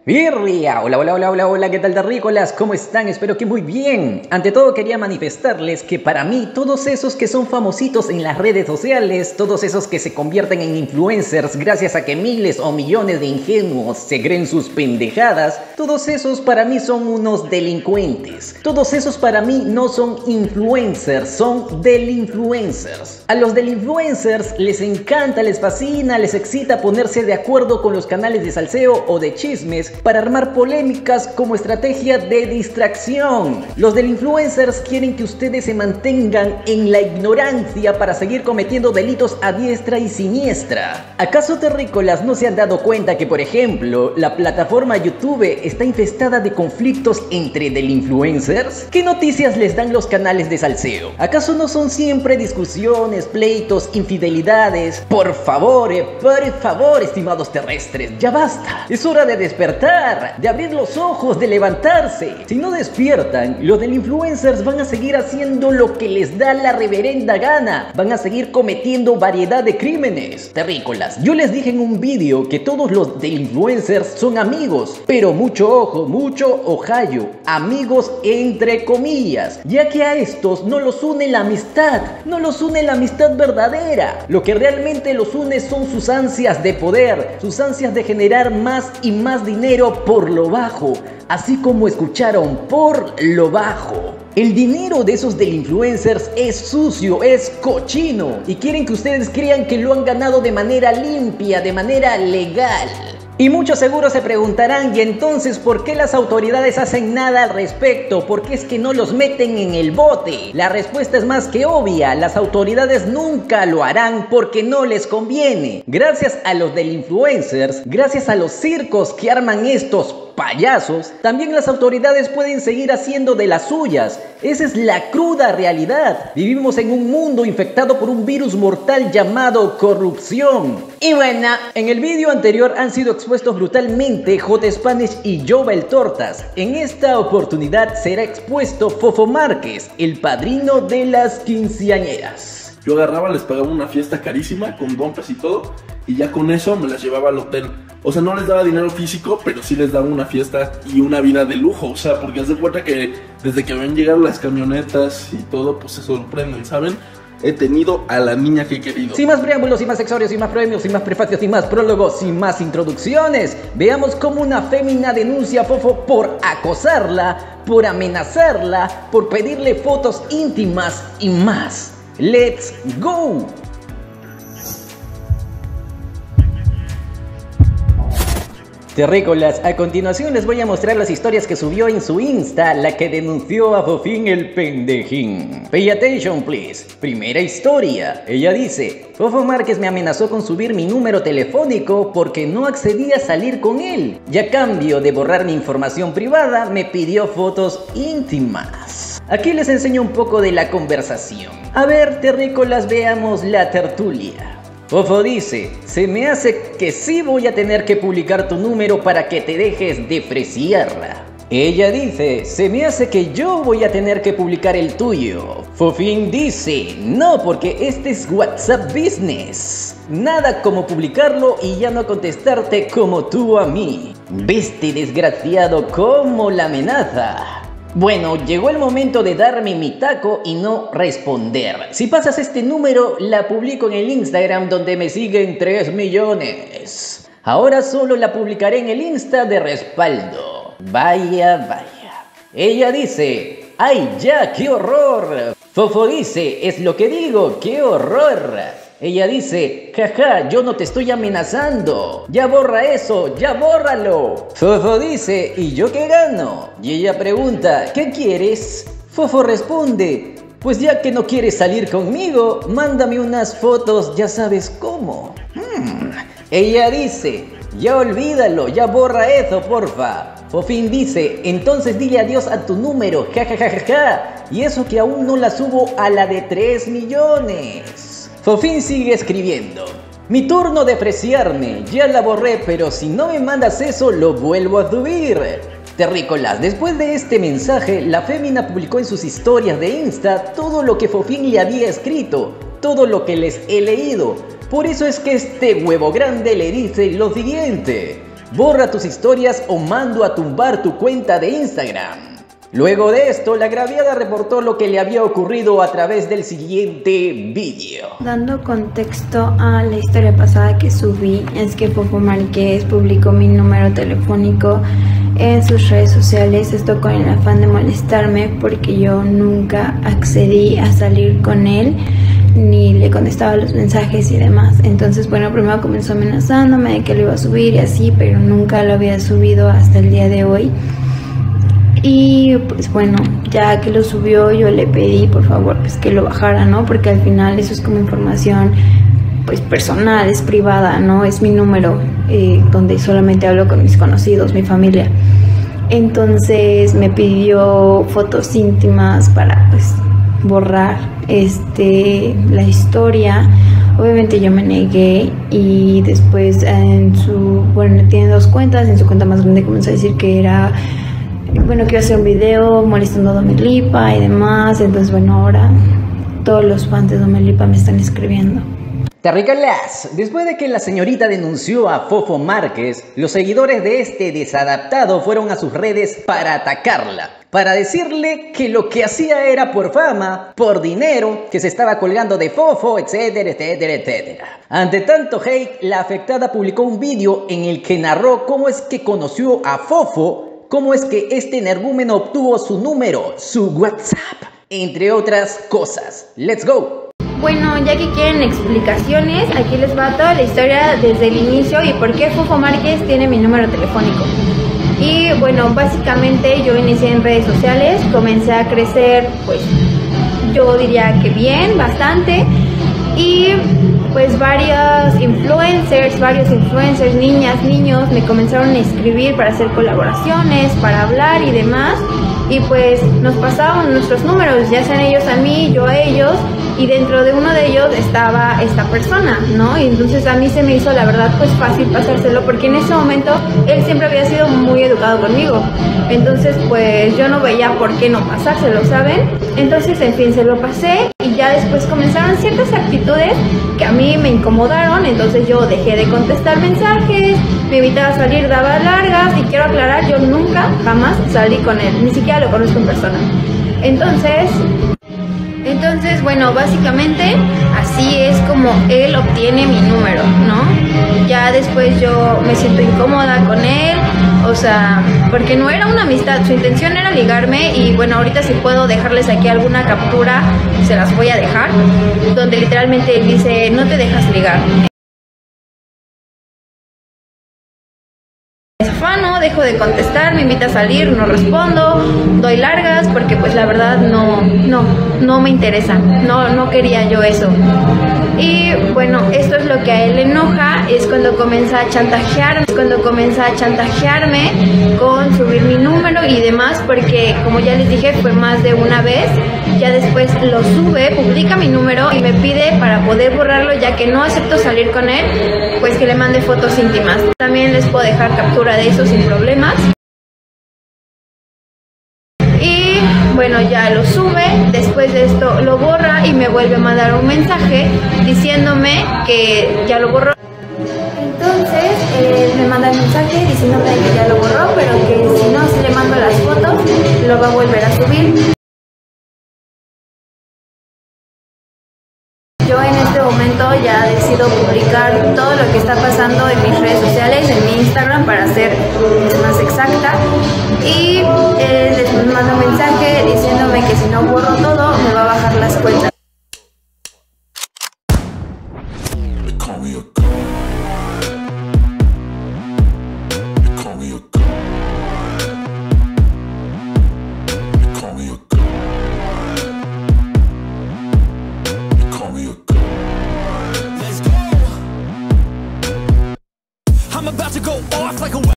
Birria, hola, ¿qué tal, terrícolas? ¿Cómo están? Espero que muy bien. Ante todo quería manifestarles que para mí todos esos que son famositos en las redes sociales, todos esos que se convierten en influencers gracias a que miles o millones de ingenuos se creen sus pendejadas, todos esos para mí son unos delincuentes. Todos esos para mí no son influencers, son delinfluencers. A los delinfluencers les encanta, les fascina, les excita ponerse de acuerdo con los canales de salseo o de chismes para armar polémicas como estrategia de distracción. Los delinfluencers quieren que ustedes se mantengan en la ignorancia para seguir cometiendo delitos a diestra y siniestra. ¿Acaso terrícolas no se han dado cuenta que, por ejemplo, la plataforma YouTube está infestada de conflictos entre delinfluencers? ¿Qué noticias les dan los canales de salseo? ¿Acaso no son siempre discusiones, pleitos, infidelidades? Por favor, estimados terrestres, ya basta. Es hora de despertar, de abrir los ojos, de levantarse. Si no despiertan, los delinfluencers van a seguir haciendo lo que les da la reverenda gana. Van a seguir cometiendo variedad de crímenes. Terrícolas, yo les dije en un vídeo que todos los delinfluencers son amigos, pero mucho ojo, mucho ojallo, amigos entre comillas, ya que a estos no los une la amistad, no los une la amistad verdadera. Lo que realmente los une son sus ansias de poder, sus ansias de generar más y más dinero por lo bajo, así como escucharon, por lo bajo. El dinero de esos delinfluencers es sucio, es cochino, y quieren que ustedes crean que lo han ganado de manera limpia, de manera legal. Y muchos seguro se preguntarán, ¿y entonces por qué las autoridades hacen nada al respecto? ¿Por qué es que no los meten en el bote? La respuesta es más que obvia, las autoridades nunca lo harán porque no les conviene. Gracias a los delinfluencers, gracias a los circos que arman estos payasos, también las autoridades pueden seguir haciendo de las suyas. Esa es la cruda realidad. Vivimos en un mundo infectado por un virus mortal llamado corrupción. Y bueno, en el vídeo anterior han sido expuestos brutalmente J Spanish y Jovel Tortas. En esta oportunidad será expuesto Fofo Márquez, el padrino de las quinceañeras. Yo agarraba, les pagaba una fiesta carísima con bumpers y todo, y ya con eso me las llevaba al hotel. O sea, no les daba dinero físico, pero sí les daba una fiesta y una vida de lujo. O sea, porque haz de cuenta que desde que ven llegar las camionetas y todo, pues se sorprenden, ¿saben? He tenido a la niña que he querido. Sin más preámbulos, sin más accesorios, sin más premios, sin más prefacios, sin más prólogos, sin más introducciones, veamos cómo una fémina denuncia a Fofo por acosarla, por amenazarla, por pedirle fotos íntimas y más. ¡Let's go! Terrícolas, a continuación les voy a mostrar las historias que subió en su Insta la que denunció a Fofín el pendejín. Pay attention please. Primera historia. Ella dice: Fofo Márquez me amenazó con subir mi número telefónico porque no accedí a salir con él. Y a cambio de borrar mi información privada, me pidió fotos íntimas. Aquí les enseño un poco de la conversación. A ver, terrícolas, veamos la tertulia. Fofo dice: se me hace que sí voy a tener que publicar tu número para que te dejes de fresearla. Ella dice: se me hace que yo voy a tener que publicar el tuyo. Fofín dice: no, porque este es WhatsApp Business. Nada como publicarlo y ya no contestarte como tú a mí. ¿Viste, desgraciado, cómo la amenaza? Bueno, llegó el momento de darme mi taco y no responder. Si pasas este número, la publico en el Instagram donde me siguen 3 millones. Ahora solo la publicaré en el Insta de respaldo. Vaya. Ella dice: ¡ay ya, qué horror! Fofo dice: es lo que digo, qué horror. Ella dice: jaja, yo no te estoy amenazando. Ya borra eso, ya bórralo. Fofo dice: ¿y yo qué gano? Y ella pregunta: ¿qué quieres? Fofo responde: pues ya que no quieres salir conmigo, mándame unas fotos, ya sabes cómo. Ella dice: ya olvídalo, ya borra eso, porfa. Fofín dice: entonces dile adiós a tu número, jajajaja. Y eso que aún no la subo a la de 3 millones. Fofín sigue escribiendo: mi turno de fresearme, ya la borré, pero si no me mandas eso, lo vuelvo a subir. Terrícolas, después de este mensaje, la fémina publicó en sus historias de Insta todo lo que Fofín le había escrito, todo lo que les he leído. Por eso es que este huevo grande le dice lo siguiente: borra tus historias o mando a tumbar tu cuenta de Instagram. Luego de esto, la agraviada reportó lo que le había ocurrido a través del siguiente vídeo. Dando contexto a la historia pasada que subí, es que Fofo Márquez publicó mi número telefónico en sus redes sociales, esto con el afán de molestarme porque yo nunca accedí a salir con él ni le contestaba los mensajes y demás. Entonces, bueno, primero comenzó amenazándome de que lo iba a subir y así, pero nunca lo había subido hasta el día de hoy. Y pues bueno, ya que lo subió, yo le pedí por favor pues que lo bajara, ¿no? Porque al final eso es como información pues personal, es privada, ¿no? Es mi número donde solamente hablo con mis conocidos, mi familia. Entonces me pidió fotos íntimas para pues borrar la historia. Obviamente yo me negué y después tiene dos cuentas, en su cuenta más grande comenzó a decir que era que iba a hacer un video molestando a Domelipa y demás. Entonces bueno, ahora todos los fans de Domelipa me están escribiendo. Terricolas, después de que la señorita denunció a Fofo Márquez, los seguidores de este desadaptado fueron a sus redes para atacarla, para decirle que lo que hacía era por fama, por dinero, que se estaba colgando de Fofo, etcétera, etcétera, etcétera. Ante tanto hate, la afectada publicó un vídeo en el que narró cómo es que conoció a Fofo, cómo es que este energúmeno obtuvo su número, su WhatsApp, entre otras cosas. ¡Let's go! Bueno, ya que quieren explicaciones, aquí les va toda la historia desde el inicio y por qué Fofo Márquez tiene mi número telefónico. Y bueno, básicamente yo inicié en redes sociales, comencé a crecer, pues yo diría que bien, bastante. Y pues varios influencers, niñas, niños, me comenzaron a escribir para hacer colaboraciones, para hablar y demás. Y pues nos pasaban nuestros números, ya sean ellos a mí, yo a ellos. Y dentro de uno de ellos estaba esta persona, ¿no? Y entonces a mí se me hizo, la verdad, pues fácil pasárselo, porque en ese momento él siempre había sido muy educado conmigo. Entonces, pues yo no veía por qué no pasárselo, ¿saben? Entonces, en fin, se lo pasé y ya después comenzaron ciertas actitudes que a mí me incomodaron. Entonces yo dejé de contestar mensajes, me invitaba a salir, daba largas, y quiero aclarar, yo nunca, jamás salí con él, ni siquiera lo conozco en persona. Entonces, bueno, básicamente así es como él obtiene mi número, ¿no? Ya después yo me siento incómoda con él, o sea, porque no era una amistad, su intención era ligarme. Y bueno, ahorita si puedo dejarles aquí alguna captura, se las voy a dejar, donde literalmente él dice, no te dejas ligar. Afano, dejo de contestar, me invita a salir, no respondo, doy largas porque pues la verdad no me interesa, no quería yo eso. Y bueno, esto es lo que a él le enoja, es cuando comienza a chantajearme con subir mi número y demás, porque como ya les dije, fue más de una vez. Ya después lo sube, publica mi número y me pide para poder borrarlo, ya que no acepto salir con él, pues que le mande fotos íntimas. También les puedo dejar captura de eso sin problemas. Y bueno, ya lo sube, después de esto lo borra y me vuelve a mandar un mensaje diciéndome que ya lo borró. Entonces me manda el mensaje diciéndome que ya lo borró, pero que si no, si le mando las fotos, lo va a volver a subir. Yo en este momento ya decido publicar todo lo que está pasando en mis redes sociales, en mi Instagram para ser más exacta. Y les mando un mensaje diciéndome que si no borro todo, me va a bajar las cuentas. I'm about to go off like a